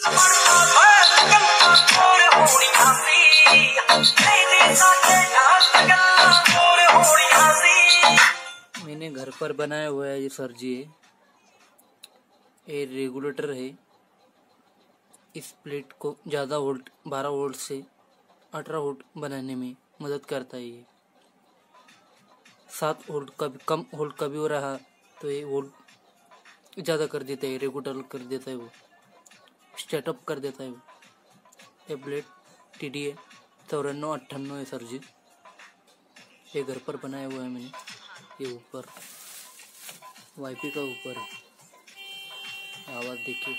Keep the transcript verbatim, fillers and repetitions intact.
मैंने घर पर बनाया हुआ है ये सर जी है, ये रेगुलेटर है। इस प्लेट को ज़्यादा वोल्ट बारह वोल्ट से अठारह वोल्ट बनाने में मदद करता है। ये सात वोल्ट का भी कम वोल्ट का भी हो रहा तो ये वोल्ट ज़्यादा कर देता है, रेगुलेटर कर देता है, वो स्टार्टअप कर देता है वो। ये प्लेट टी डी है चौरानवे अट्ठानवे है सर जी। ये घर पर बनाया हुआ है मैंने। ये ऊपर वाईपी का ऊपर है, आवाज देखिए।